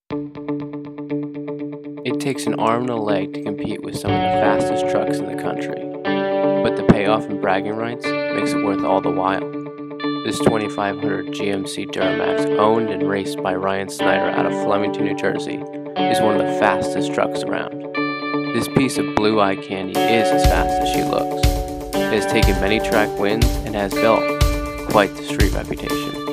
It takes an arm and a leg to compete with some of the fastest trucks in the country, but the payoff and bragging rights makes it worth all the while. This 2500 GMC Duramax, owned and raced by Ryan Snyder out of Flemington, New Jersey, is one of the fastest trucks around. This piece of blue eye candy is as fast as she looks. It has taken many track wins and has built quite the street reputation.